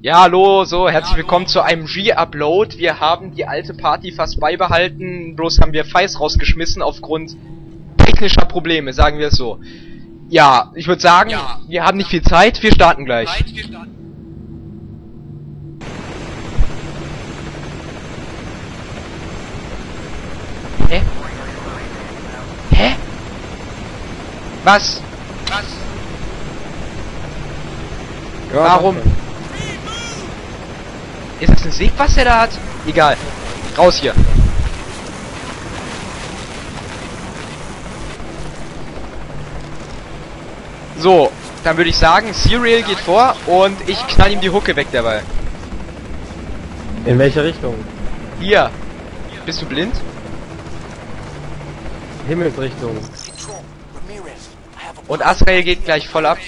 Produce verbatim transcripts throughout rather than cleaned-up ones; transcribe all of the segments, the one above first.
Ja, hallo, so, herzlich willkommen zu einem Re-Upload. Wir haben die alte Party fast beibehalten, bloß haben wir Feis rausgeschmissen aufgrund technischer Probleme, sagen wir es so. Ja, ich würde sagen, ja. Wir haben nicht viel Zeit, wir starten gleich. Hä? Hä? Was? Was? Ja, warum? Ist das ein Sieg, was der da hat? Egal. Raus hier. So, dann würde ich sagen, Serial geht vor und ich knall ihm die Hucke weg dabei. In welche Richtung? Hier. Bist du blind? Himmelsrichtung. Und Azrael geht gleich voll ab.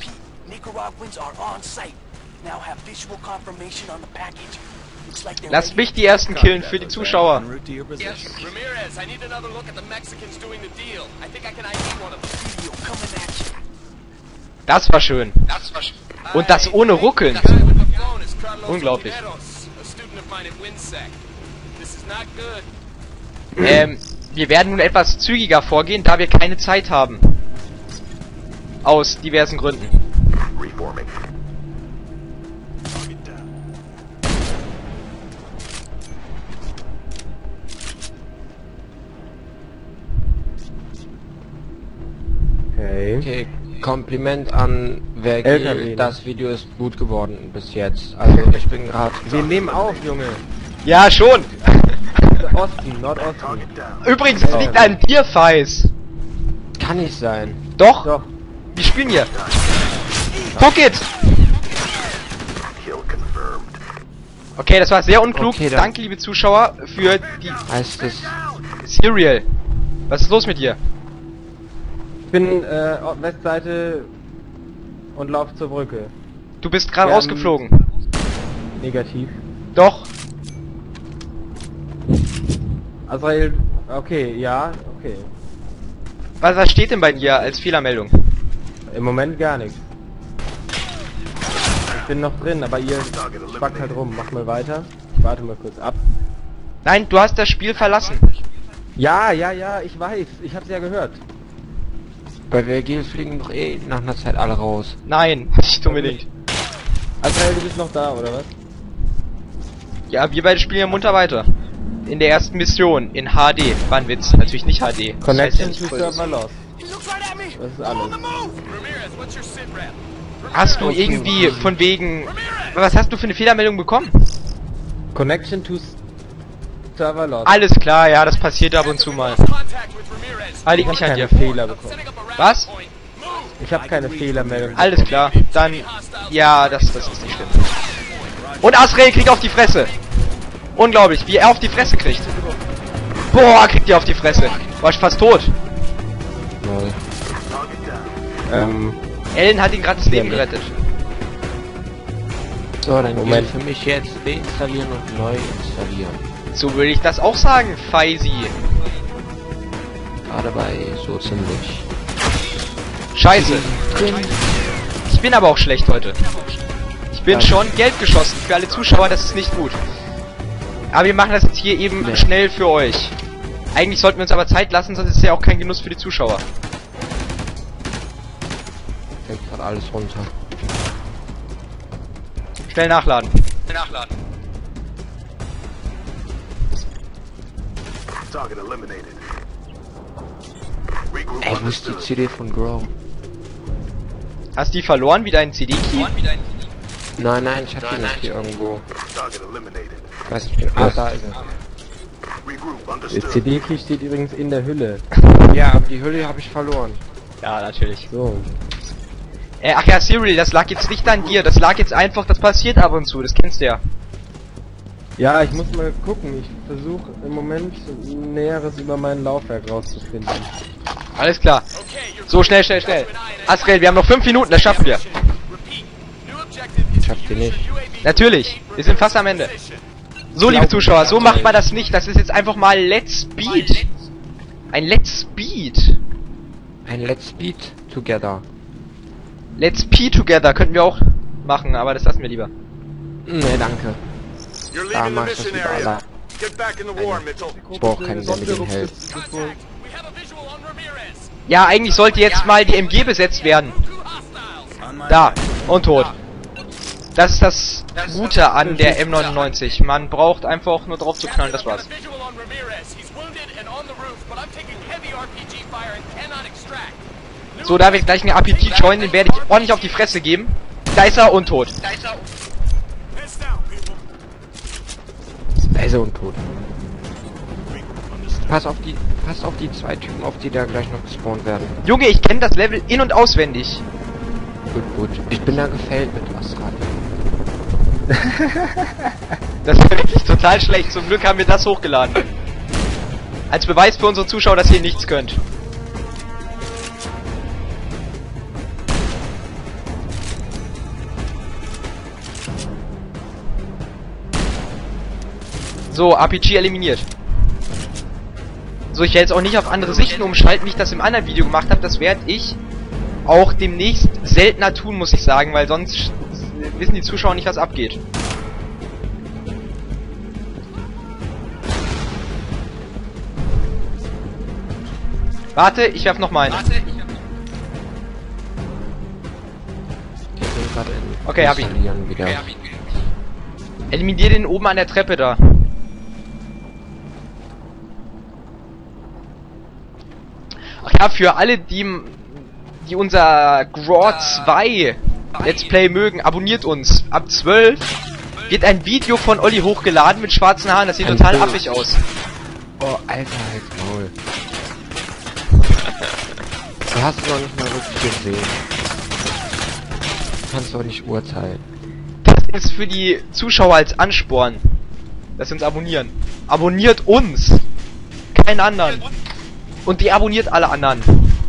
Lasst mich die ersten killen für die Zuschauer. Das war schön. Und das ohne Ruckeln. Unglaublich. Ähm, wir werden nun etwas zügiger vorgehen, da wir keine Zeit haben. Aus diversen Gründen. Okay. Okay, Kompliment an wer L K W. das Video ist gut geworden bis jetzt. Also ich bin gerade. Wir nehmen auf, Junge. Ja, schon. Osten, Nordosten. Übrigens, es liegt an dir, Feis. Kann nicht sein. Doch. Doch. Wir spielen hier. Fuck it. Okay, das war sehr unklug. Okay, dann- Danke, liebe Zuschauer, für die Heißt es. Serial. Was ist los mit dir? Ich bin äh, Westseite und lauf zur Brücke. Du bist gerade Wir haben- rausgeflogen. Negativ. Doch. Azrael, okay, ja, okay. Was, was steht denn bei dir als Fehlermeldung? Im Moment gar nichts. Ich bin noch drin, aber ihr spackt halt rum. Mach mal weiter. Ich warte mal kurz ab. Nein, du hast das Spiel verlassen. Ja, ja, ja, ich weiß. Ich hab's ja gehört. Bei W G fliegen doch eh nach einer Zeit alle raus. Nein, nicht unbedingt. Azrael, du bist noch da, oder was? Ja, wir beide spielen ja munter weiter. In der ersten Mission, in H D. War ein Witz, natürlich nicht H D. Das heißt ja Connection nicht to voll. Server lost. Das ist alles. Hast du irgendwie von wegen... Was hast du für eine Fehlermeldung bekommen? Connection to Server lost. Alles klar, ja, das passiert ab und zu mal. Ah, liegt nicht an keine dir. Fehler bekommen. Was? Ich habe keine Fehlermeldung. Alles klar, dann... Ja, das, das ist nicht schlimm. Und Azrael kriegt auf die Fresse. Unglaublich, wie er auf die Fresse kriegt. Boah, kriegt er auf die Fresse. War ich fast tot. Lol. Ähm, Ellen hat ihn gerade das Leben gerettet. So, dann Moment. gilt für mich jetzt deinstallieren und neu installieren. So würde ich das auch sagen, Feisi. Gerade bei so ziemlich. Scheiße. Ich bin aber auch schlecht heute. Ich bin schon Geld geschossen. Für alle Zuschauer, das ist nicht gut. Aber wir machen das jetzt hier eben Nee. schnell für euch. Eigentlich sollten wir uns aber Zeit lassen, sonst ist es ja auch kein Genuss für die Zuschauer. Fällt gerade alles runter. Schnell nachladen. Schnell nachladen. Ey, wo ist die C D von Grow? Hast du die verloren wie deinen C D-Key? Nein, nein, ich hab die noch hier irgendwo. Ich weiß nicht, ah, da ist er. der C D-Key steht übrigens in der Hülle. Ja, aber die Hülle habe ich verloren. Ja, natürlich. So. Äh, ach ja, Cyril, das lag jetzt nicht an dir. Das lag jetzt einfach, das passiert ab und zu. Das kennst du ja. Ja, ich muss mal gucken. Ich versuche im Moment Näheres über mein Laufwerk rauszufinden. Alles klar. So, schnell, schnell, schnell. Azrael, wir haben noch fünf Minuten, das schaffen wir. Ich hab die nicht. Natürlich. Wir sind fast am Ende. So, liebe Zuschauer, so macht man das nicht. Das ist jetzt einfach mal Let's Speed. Ein Let's Speed. Ein Let's Beat Together. Let's P Together könnten wir auch machen, aber das lassen wir lieber. Nee, danke. You're Da leaving the mach ich das mission wieder area. allein. Get back in the war, Mitchell. Ich brauch keinen, der mir den hält. Ja, eigentlich sollte jetzt mal die M G besetzt werden. Da. Und tot. Das ist das Gute an der M neunundneunzig. Man braucht einfach nur drauf zu knallen, das war's. So, da wir gleich einen R P G joinen, den werde ich ordentlich auf die Fresse geben. Da ist er und tot. Da ist er und tot. Pass auf die, pass auf die zwei Typen, auf die da gleich noch gespawnt werden. Junge, ich kenne das Level in- und auswendig. Gut, gut. Ich bin da gefällt mit Astral. Das ist wirklich total schlecht. Zum Glück haben wir das hochgeladen. Als Beweis für unsere Zuschauer, dass ihr nichts könnt. So, R P G eliminiert. So, ich werde jetzt auch nicht auf andere Sichten umschalten, wie ich das im anderen Video gemacht habe. Das werde ich auch demnächst seltener tun, muss ich sagen, weil sonst wissen die Zuschauer nicht, was abgeht. Warte, ich werf noch mal eine. Ich bin gerade in Okay, hab ich. Installieren wieder. Eliminier den oben an der Treppe da. Ach ja, für alle, die, die unser Graw zwei Let's Play mögen, abonniert uns. Ab zwölf wird ein Video von Olli hochgeladen mit schwarzen Haaren. Das sieht Ein total Bild. affig aus. Oh, Alter, halt Maul. Du hast es noch nicht mal wirklich gesehen. Du kannst doch nicht urteilen. Das ist für die Zuschauer als Ansporn, dass sie uns abonnieren. Abonniert uns! Keinen anderen. Und die abonniert alle anderen.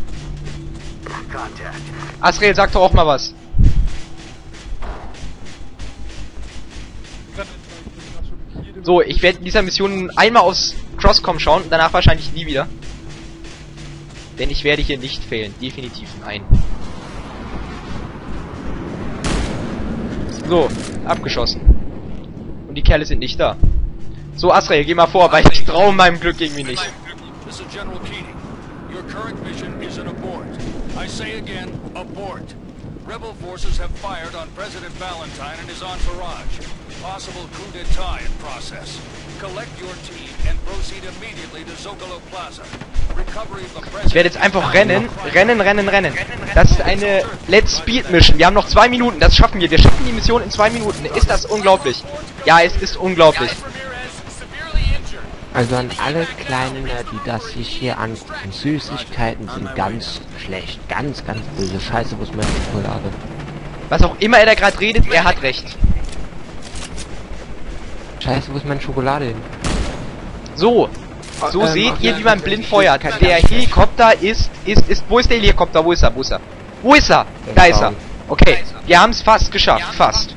Asriel, sag doch auch mal was. So, ich werde in dieser Mission einmal aufs Crosscom schauen und danach wahrscheinlich nie wieder. Denn ich werde hier nicht fehlen. Definitiv nein. So, abgeschossen. Und die Kerle sind nicht da. So, Asriel, geh mal vor, weil ich traue meinem Glück irgendwie nicht. This is General Keating. Your current mission is an abort. I say again, abort. Rebel forces have fired on President Valentine and his entourage. Possible coup d'etat in process. Collect your team and proceed immediately to Zocalo Plaza. Recovery of the president. Ich werde jetzt einfach rennen, rennen, rennen, rennen. Das ist eine Let's Speed Mission. Wir haben noch zwei Minuten, das schaffen wir. Wir schaffen die Mission in zwei Minuten. Ist das unglaublich? Ja, es ist unglaublich. Also an alle Kleinen, die das sich hier angucken, Süßigkeiten sind ganz schlecht, ganz, ganz böse. Scheiße, wo ist meine Schokolade? Was auch immer er da gerade redet, er hat recht. Scheiße, wo ist meine Schokolade hin? So, so Ähm, seht ach ihr, ja, wie man das blind ist feuert. ganz Der schlecht. Helikopter ist, ist, ist, wo ist der Helikopter? Wo ist er? Wo ist er? Wo ist er? Der Da ist ist er. down. Okay, wir haben es fast geschafft, fast.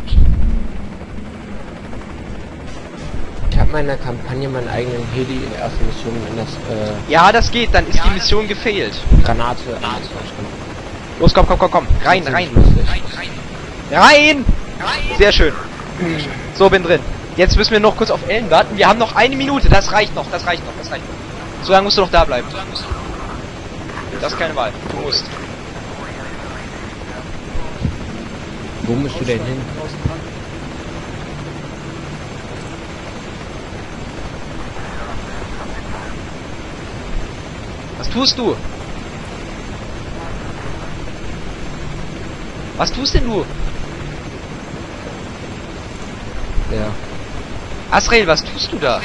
Ich habe meiner Kampagne meinen eigenen Heli in der ersten Mission in das, äh, Ja, das geht, dann ist die Mission gefailt. Granate, Los, komm, komm, komm, komm. Rein, rein. Rein! Sehr schön. So, bin drin. Jetzt müssen wir noch kurz auf Ellen warten. Wir haben noch eine Minute. Das reicht noch, das reicht noch, das reicht noch. So lange musst du noch da bleiben. Das ist keine Wahl. Du musst. Wo musst du denn hin? Was tust du? Was tust denn du? Ja. Asriel, was tust du da?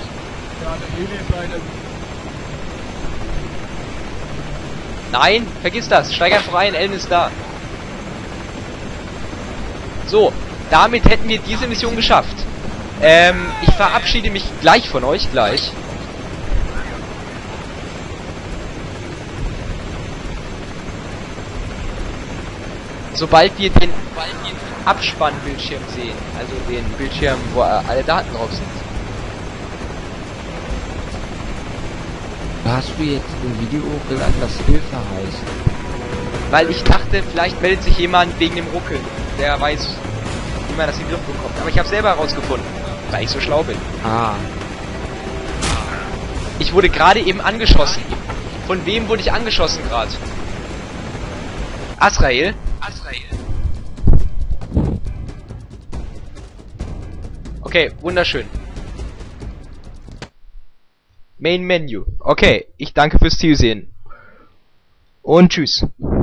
Nein, vergiss das. Steig einfach ein, Ellen ist da. So, damit hätten wir diese Mission geschafft. Ähm, ich verabschiede mich gleich von euch, gleich. Sobald wir den Abspannbildschirm sehen, also den Bildschirm, wo äh, alle Daten drauf sind. Hast du jetzt ein Video hochgeladen, das Hilfe heißt? Weil ich dachte, vielleicht meldet sich jemand wegen dem Ruckeln. Der weiß, wie man das in den Griff bekommt. Aber ich habe selber herausgefunden, weil ich so schlau bin. Ah. Ich wurde gerade eben angeschossen. Von wem wurde ich angeschossen gerade? Azrael? Azrael. Okay, wunderschön. Main Menu. Okay, ich danke fürs Zusehen. Und tschüss.